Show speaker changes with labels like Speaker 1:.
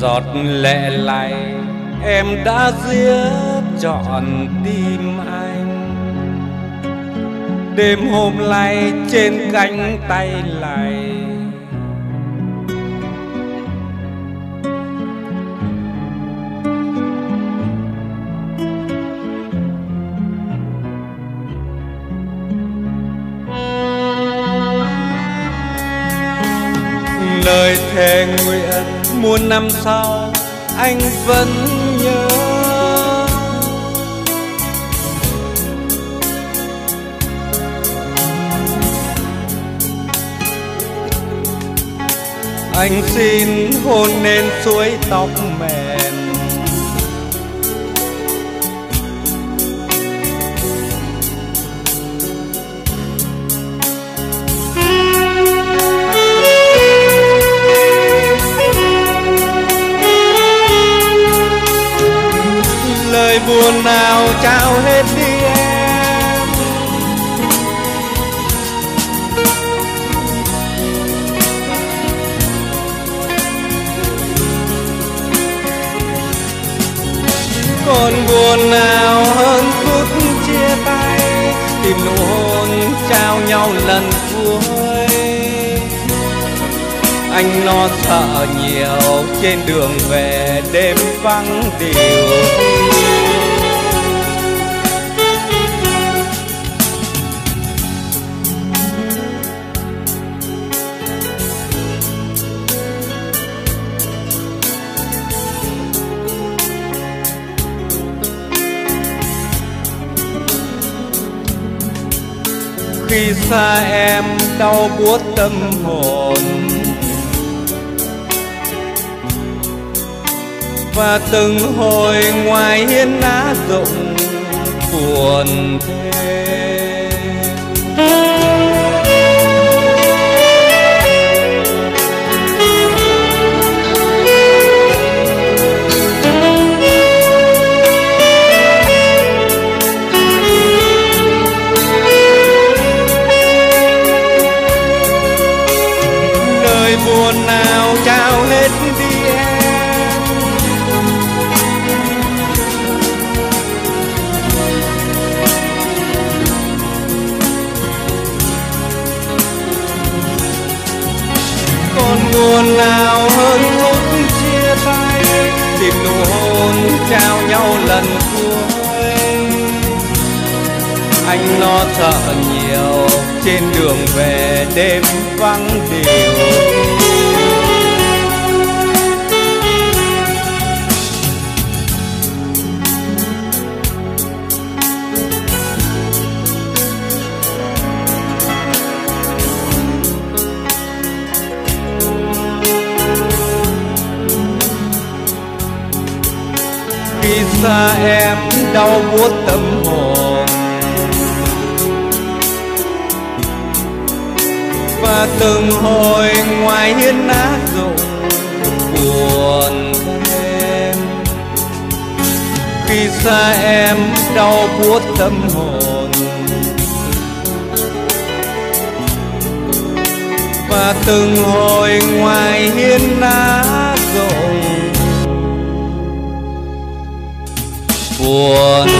Speaker 1: giọt lệ lạy em đã giết trọn tim anh. Đêm hôm nay trên cánh tay lạy, lời thề nguyện muôn năm sau anh vẫn nhớ. Anh xin hôn lên suối tóc mềm, lời buồn nào trao hết đi em. Còn buồn nào hơn phút chia tay, tìm nụ hôn trao nhau lần cuối. Anh lo sợ nhiều trên đường về đêm vắng điều. Khi xa em đau buốt tâm hồn, và từng hồi ngoài hiên lá rụng buồn thêm. Đời buồn nào trao hết đi em. Còn buồn nào hơn lúc chia tay, tìm nụ hôn trao nhau lần cuối. Anh lo sợ nhiều trên đường về đêm vắng điều. Khi xa em đau buốt tâm hồn, và từng hồi ngoài hiên lá rụng buồn thêm. Khi xa em đau buốt tâm hồn, và từng hồi ngoài hiên lá rụng buồn